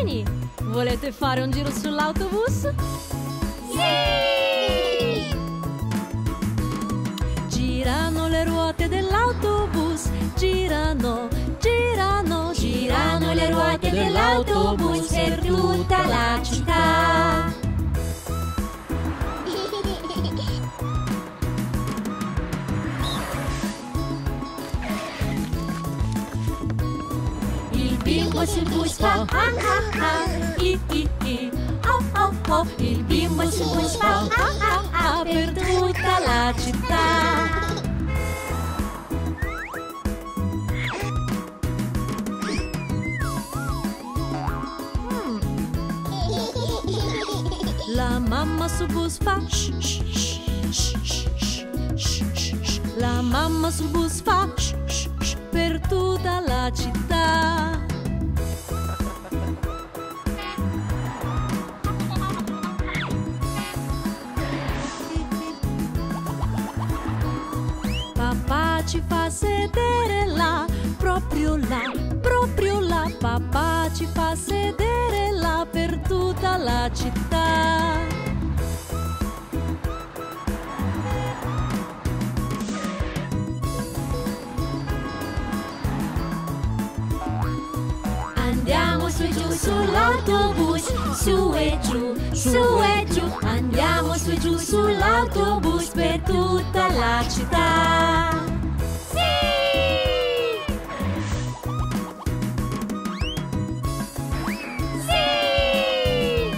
bambini, volete fare un giro sull'autobus? Sì! Girano le ruote dell'autobus, girano, girano, Girano le ruote dell'autobus per tutta la città. Il bimbo sul bus fa ah ah ah, i i i, oh oh oh. Il bimbo sul bus fa ah ah ah per tutta la città. La mamma sul bus fa shh, shh, shh, shh, shh, shh, shh, shh. La mamma sul bus fa shh, shh, shh, per tutta la città. Papà ci fa sedere là, proprio là, proprio là. Papà ci fa sedere là per tutta la città. Andiamo su e giù sull'autobus, su e giù, su e giù. Andiamo su e giù sull'autobus per tutta la città. Sì! Sì!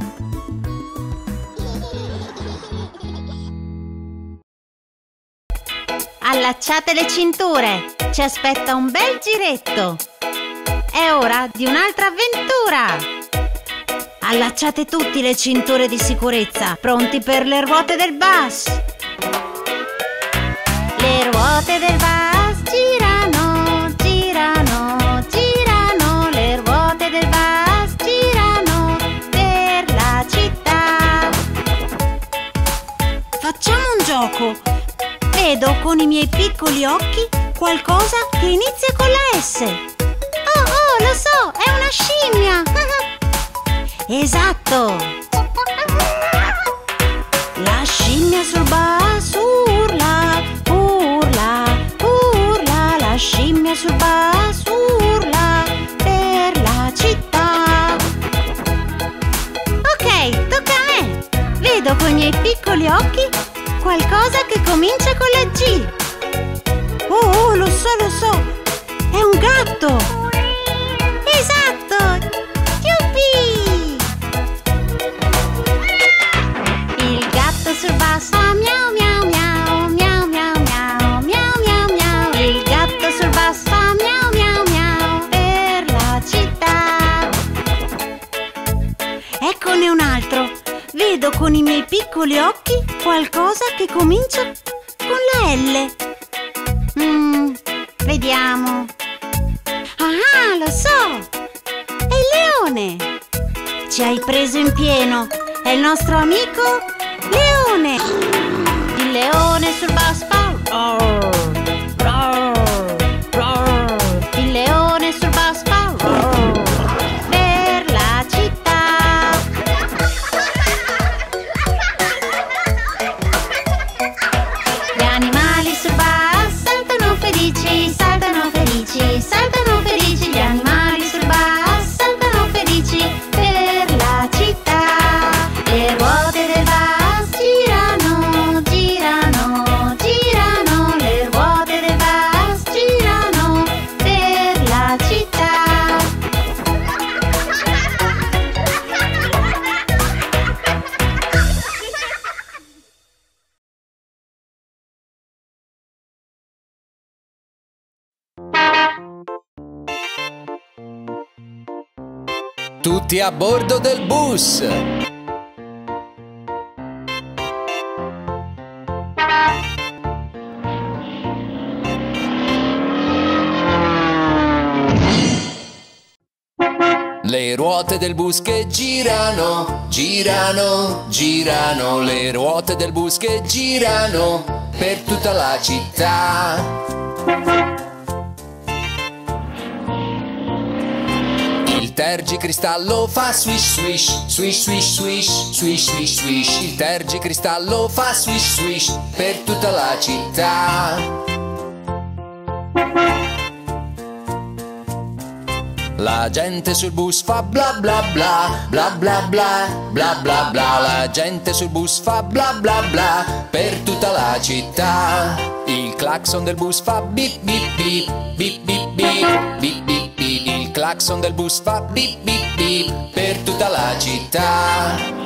Allacciate le cinture, ci aspetta un bel giretto. È ora di un'altra avventura! Allacciate tutti le cinture di sicurezza, pronti per le ruote del bus! Le ruote del bus girano, girano, girano. Le ruote del bus girano per la città. Facciamo un gioco! Vedo con i miei piccoli occhi qualcosa che inizia con la S. Oh, lo so, è una scimmia! Esatto! La scimmia sul bus urla, urla, urla. La scimmia sul bus urla per la città. Ok, tocca a me! Vedo con i miei piccoli occhi qualcosa che comincia con la G. Oh, lo so! È un gatto! Esatto! Yuppie! Il gatto sul bus fa miau miau miau, miau miau miau, miau miau miau. Il gatto sul bus fa miau miau miau per la città. Eccone un altro. Vedo con i miei piccoli occhi qualcosa che comincia con la L. Vediamo. Ah, lo so! È il leone! Ci hai preso in pieno! È il nostro amico Leone! Il leone sul bus fa roar, roar, roar. Il leone sul bus fa roar per la città! Gli animali sul bus saltano felici, saltano felici, saltano felici. Gli animali sul bus saltano felici per la città. Le ruote del bus girano, girano, girano. Le ruote del bus girano per la città. Tutti a bordo del bus! Le ruote del bus che girano, girano, girano. Le ruote del bus che girano per tutta la città. Il tergicristallo fa swish swish, swish swish swish, swish swish swish. Il tergicristallo fa swish swish per tutta la città. La gente sul bus fa bla bla bla, bla bla bla, bla bla bla. La gente sul bus fa bla bla bla per tutta la città. Il clacson del bus fa bip bip bip, bip bip bip, bip bip bip. Il clacson del bus fa bip bip bip per tutta la città.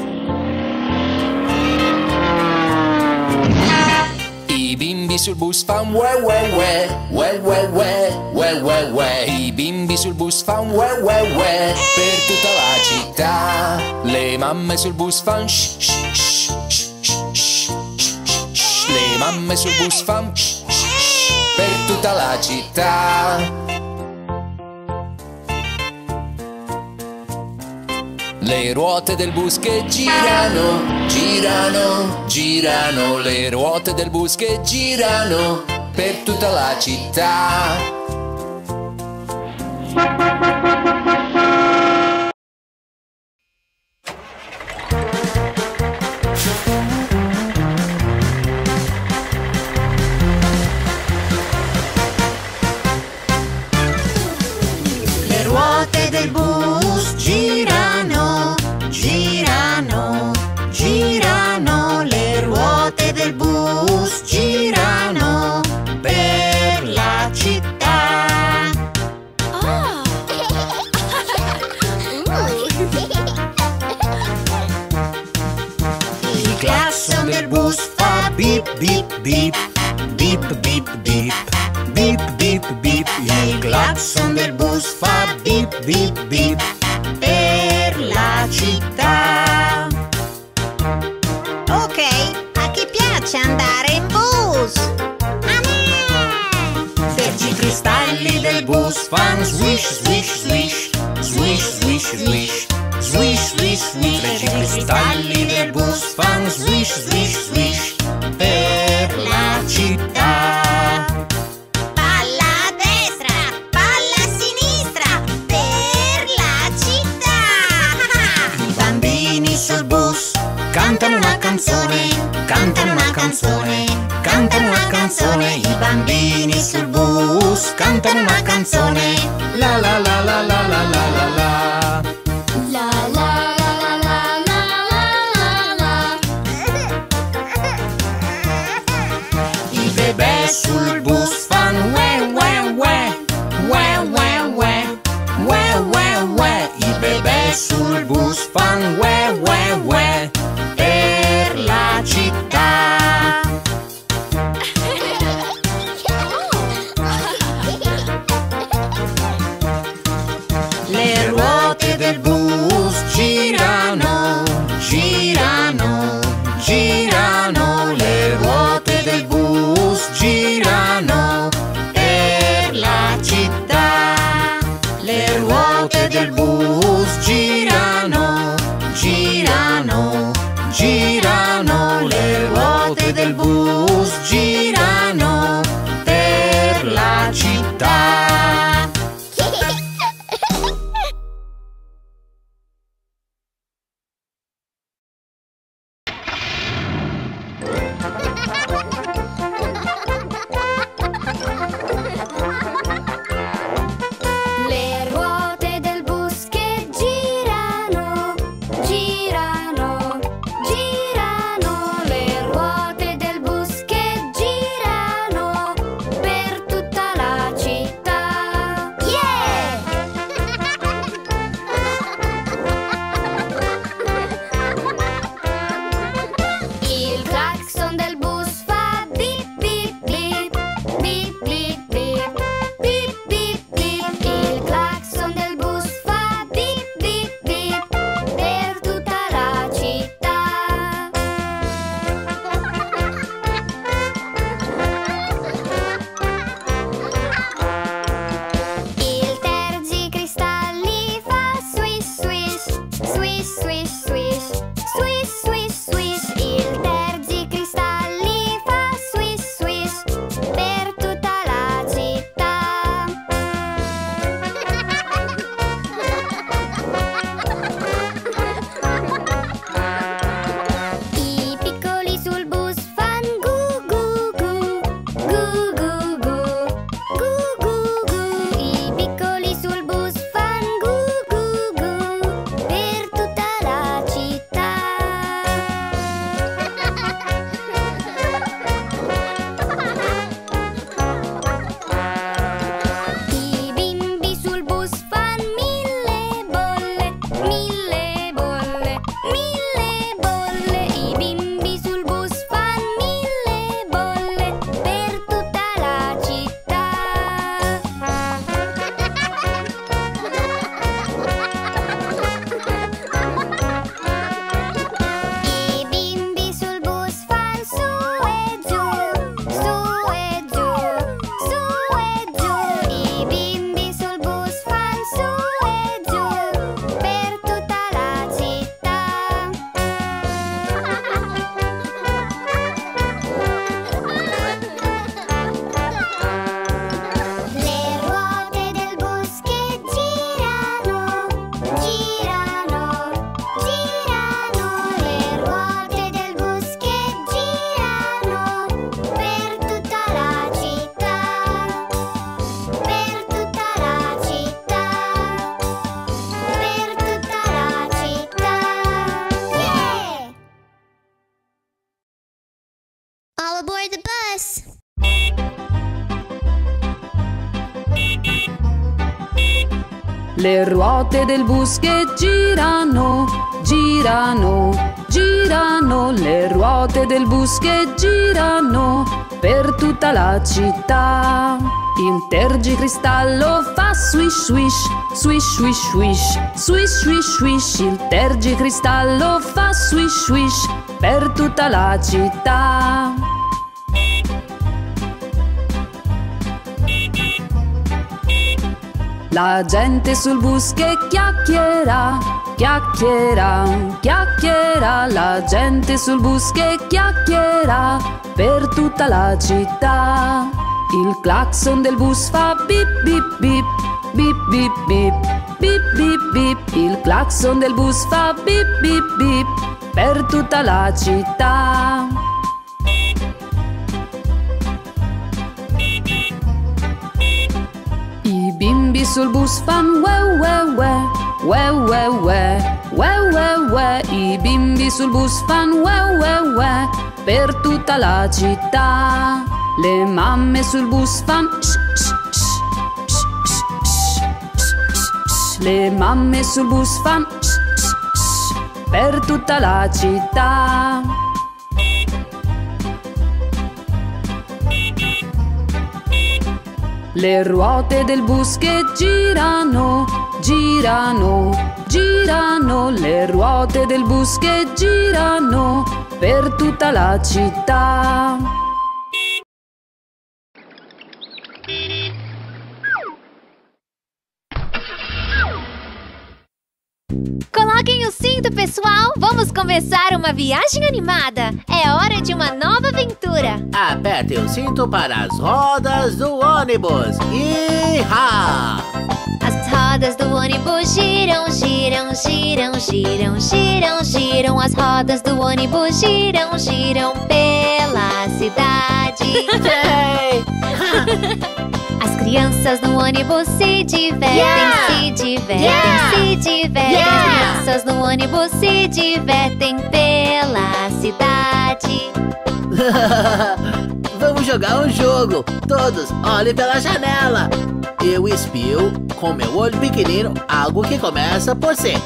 I bimbi sul bus fan ue ue ue, ue ue ue, ue ue ue. I bimbi sul bus fan ue ue ue per tutta la città. Le mamme sul bus fan shh shh shh shh shh shh. Le mamme sul bus fan shh shh per tutta la città. Le ruote del bus che girano, girano, girano. Le ruote del bus che girano per tutta la città. Le ruote del bus girano, girano, girano. Le ruote del bus girano per la città. Il clacson del bus fa bip bip bip, bip bip bip, bip bip bip. Il clacson del bus fa bip bip bip per la città. Ok, a chi piace andare in bus? A me! Tergicristalli del bus fan swish swish swish, swish swish swish, swish swish swish. Tergicristalli del bus fan swish swish swish per la città. Palla a destra, palla a sinistra, per la città! I bambini sul bus cantano una canzone, cantano una canzone, cantano una canzone. I bambini sul bus cantano una canzone. La la la la la la la la la. La la la la la la la. I bebè sul bus fan ue ue ue, ue ue ue, ue ue ue. I bebè sul bus fan ue ue ue per la città. Le ruote del bus girano, girano, girano. Le ruote del bus girano per la città. Le ruote del bus girano, girano, girano. Le ruote del bus girano per la città. Le ruote del bus che girano, girano, girano. Le ruote del bus che girano per tutta la città. le ruote del bus che girano, girano, girano, le ruote del bus che girano per tutta la città. Il tergicristallo fa swish swish, swish swish swish, swish swish swish, il tergicristallo fa swish swish per tutta la città. La gente sul bus che chiacchiera, chiacchiera, chiacchiera, la gente sul bus che chiacchiera per tutta la città. Il clacson del bus fa bip bip bip, bip bip bip, bip bip bip, il clacson del bus fa bip bip bip per tutta la città. I bimbi sul bus fan we we we, we we we, we we we, i bimbi sul bus fan we we we per tutta la città. Le mamme sul bus fan sh sh sh, sh sh sh, sh sh, le mamme sul bus fan sh sh sh per tutta la città. Le ruote del bus che girano, girano, girano, le ruote del bus che girano per tutta la città. Coloquem o cinto, pessoal! Vamos começar uma viagem animada! É hora de uma nova aventura! Aperte o cinto para as rodas do ônibus! Iha! As rodas do ônibus giram, giram, giram, giram, giram, giram. As rodas do ônibus giram, giram pela cidade. As crianças no ônibus se divertem, se divertem, se divertem. As crianças no ônibus se divertem pela cidade. Vamos jogar um jogo! Todos olhem pela janela! Eu espio com meu olho pequenino algo que começa por C.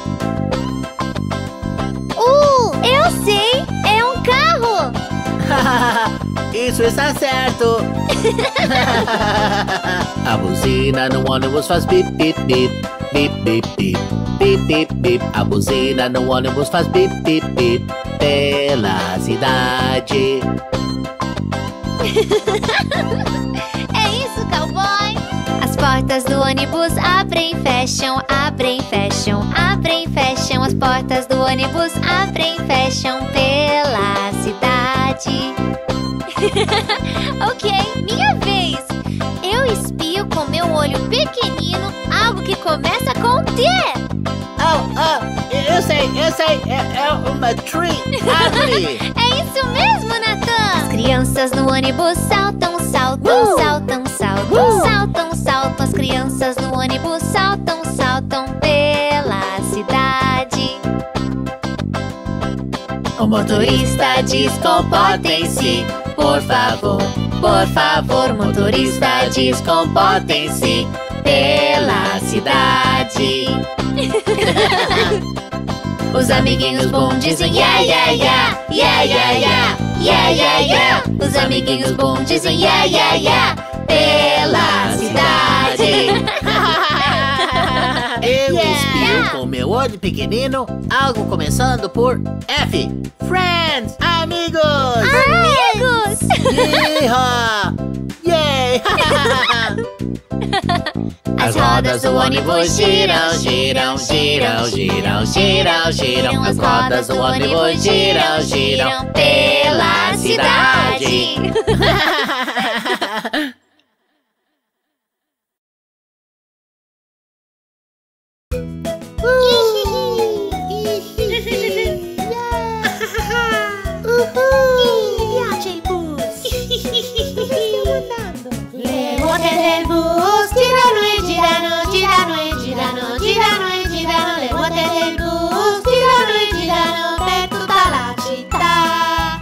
Eu sei! É um carro! Isso está certo! A buzina no ônibus faz bip, bip, bip, bip, bip, bip, bip, bip, bip. A buzina no ônibus faz bip, bip, bip pela cidade. É isso, cowboy! As portas do ônibus abrem e fecham, abrem e fecham, abrem e fecham. As portas do ônibus abrem e fecham pela cidade. Ok, minha vez! Eu espio com meu olho pequenino algo que começa com T. Eu sei, é uma tree, árvore. É isso mesmo, Natan! As crianças no ônibus saltam, saltam, saltam, saltam, saltam, saltam. As crianças no ônibus saltam, saltam pela cidade. O motorista diz: comportem-se, por favor, por favor. Motorista diz: comportem-se pela cidade. Os amiguinhos boom dizem yeah, yeah, yeah, yeah, yeah, yeah, yeah, yeah, yeah. Os amiguinhos boom dizem yeah, yeah, yeah pela cidade. Eu espio com meu olho pequenino algo começando por F. Friends, amigos! Amigos! Yeehaw! Yay! As rodas do ônibus giram, giram, giram, giram, giram, giram. As rodas do ônibus giram, giram pela cidade. Le ruote del bus girano e girano, girano e girano, girano e girano. Le ruote del bus girano e girano per tutta la città.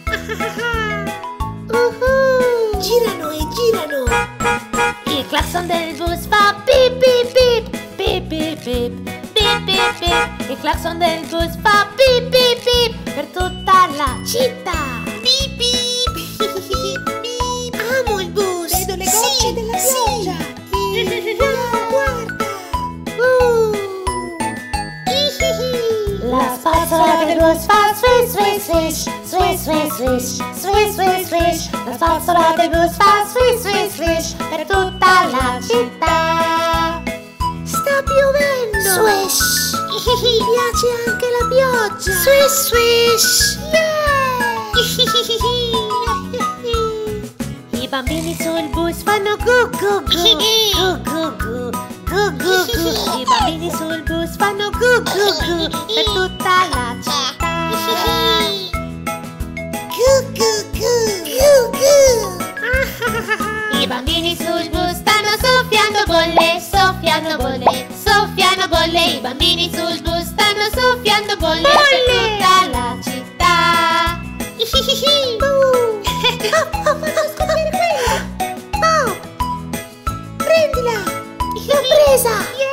Girano e girano. Il clacson del bus fa pip pip pip, pip pip bip, bip bip bip. Il clacson del bus fa bip bip bip per tutta la città. Bip bip. Bip. Amo il bus. Vedo le gocce della pioggia. Wow, guarda. La spazzola del bus fa swish swish swish, swish swish swish, swish swish swish. La spazzola del bus fa swish swish swish per tutta la città. Sta piovendo. Swish. Mi piace anche la pioggia. Swish swish. I bambini sul bus fanno gu gu gu, gu gu gu, gu gu gu. I bambini sul bus fanno gu gu gu per tutta la città. Gu gu gu, gu gu. I bambini sul bus stanno soffiando bolle, soffiando bolle, soffiano bolle. I bambini sul bus stanno soffiando bolle per tutta la città. Fammi scoprire quella. Oh, prendila. L'ho presa.